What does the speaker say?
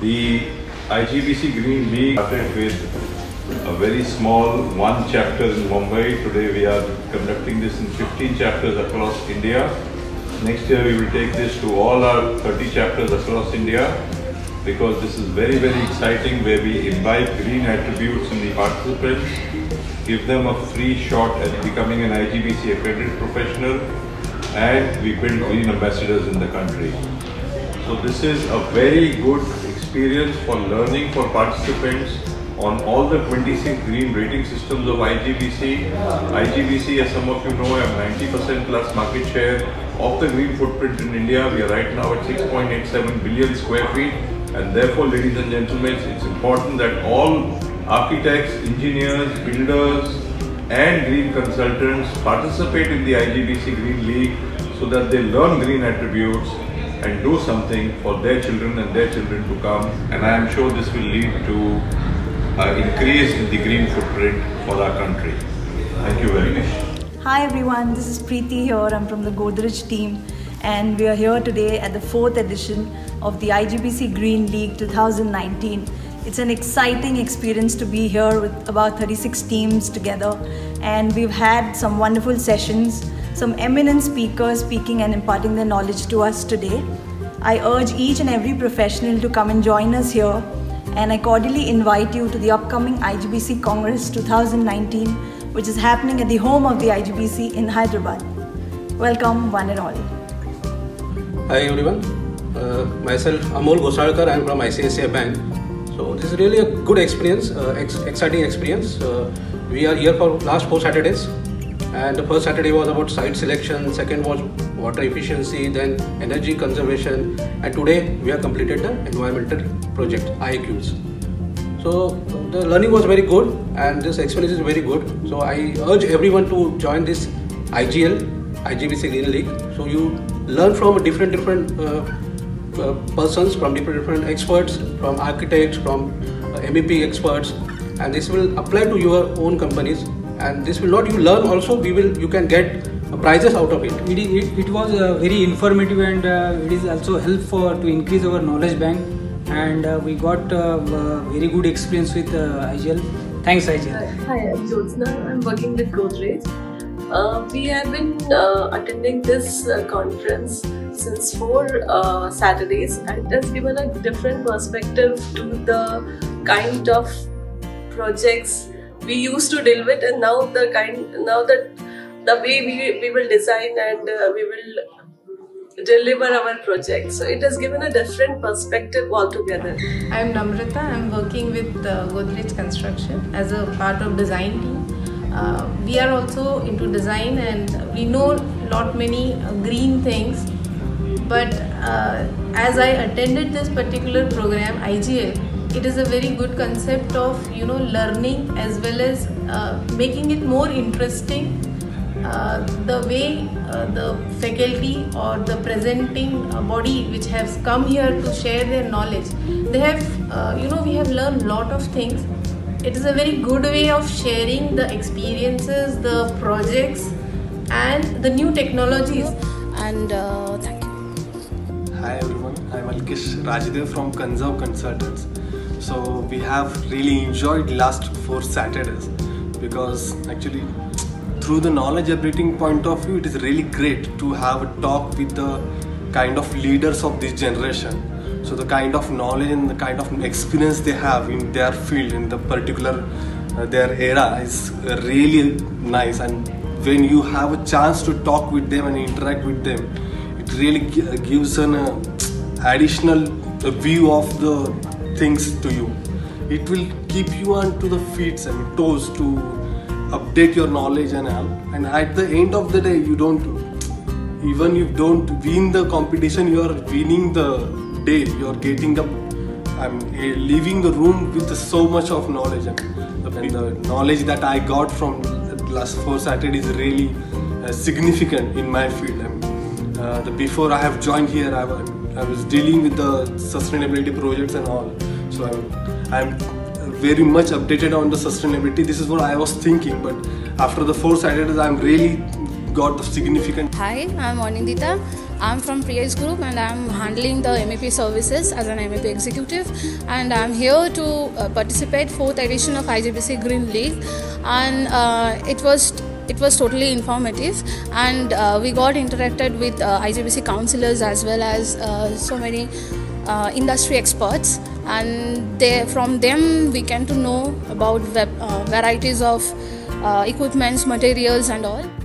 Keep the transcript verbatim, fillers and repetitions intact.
The I G B C Green League started with a very small one chapter in Mumbai. Today we are conducting this in fifteen chapters across India. Next year we will take this to all our thirty chapters across India, because this is very very exciting, where we imbibe green attributes in the participants, give them a free shot at becoming an I G B C accredited professional, and we build green ambassadors in the country. So this is a very good experience for learning for participants on all the twenty-six green rating systems of I G B C. I G B C, as some of you know, have ninety percent plus market share of the green footprint in India. We are right now at six point eight seven billion square feet, and therefore, ladies and gentlemen, it's important that all architects, engineers, builders and green consultants participate in the I G B C Green League, so that they learn green attributes and do something for their children and their children to come. And I am sure this will lead to an increase in the green footprint for our country. Thank you very much. Hi everyone, this is Preeti here. I'm from the Godrej team, and we are here today at the fourth edition of the I G B C Green League twenty nineteen. It's an exciting experience to be here with about thirty-six teams together, and we've had some wonderful sessions, some eminent speakers speaking and imparting their knowledge to us today. I urge each and every professional to come and join us here, and I cordially invite you to the upcoming I G B C Congress twenty nineteen, which is happening at the home of the I G B C in Hyderabad. Welcome one and all. Hi everyone, uh, myself Amol Gosalkar. I am from I C I C I Bank. So this is really a good experience, uh, ex exciting experience. Uh, we are here for last four Saturdays, and the first Saturday was about site selection, second was water efficiency, then energy conservation, and today we have completed the environmental project I A Qs. So the learning was very good, and this experience is very good. So I urge everyone to join this I G L, I G B C Green League. So you learn from different different uh, uh, persons, from different different experts, from architects, from uh, M E P experts, and this will apply to your own companies. And this will not you learn also, we will you can get uh, prizes out of it. It, it, it was uh, very informative, and uh, it is also helpful to increase our knowledge bank, and uh, we got uh, uh, very good experience with uh, I G L. Thanks I G L. Hi, I'm Jyotsna. I'm working with Godrej. Uh, we have been uh, attending this uh, conference since four uh, Saturdays, and it has given a different perspective to the kind of projects we used to deal with, and now the kind now that the way we, we will design and uh, we will deliver our projects. So it has given a different perspective altogether. I am Namrata. I am working with uh, Godrej Construction as a part of design team. Uh, we are also into design, and we know lot many uh, green things. But uh, as I attended this particular program, I G L, it is a very good concept of you know learning as well as uh, making it more interesting. Uh, the way uh, the faculty or the presenting uh, body which has come here to share their knowledge, they have uh, you know we have learned a lot of things. It is a very good way of sharing the experiences, the projects and the new technologies. And uh, thank you. Hi everyone, I am Alkesh Rajdev from Conserve Consultants. So we have really enjoyed last four Saturdays, because actually through the knowledge updating point of view, it is really great to have a talk with the kind of leaders of this generation. So the kind of knowledge and the kind of experience they have in their field, in the particular uh, their era, is uh, really nice. And when you have a chance to talk with them and interact with them, it really gives an uh, additional uh, view of the things to you. It will keep you onto the feet and toes to update your knowledge and all. And at the end of the day, you don't, even if you don't win the competition, you are winning the day. You are getting up, I'm leaving the room with so much of knowledge, and the knowledge that I got from the last four Saturdays is really uh, significant in my field. And, uh, the before I have joined here, I was, I was dealing with the sustainability projects and all. So I'm, I'm very much updated on the sustainability. This is what I was thinking, but after the four Saturdays, I'm really got the significant. Hi, I'm Anindita. I'm from Priya's group and I'm handling the M E P services as an M E P executive, and I'm here to uh, participate fourth edition of I G B C Green League, and uh, it was it was totally informative, and uh, we got interacted with uh, I G B C councillors as well as uh, so many uh, industry experts, and they, from them we came to know about web, uh, varieties of uh, equipments, materials and all.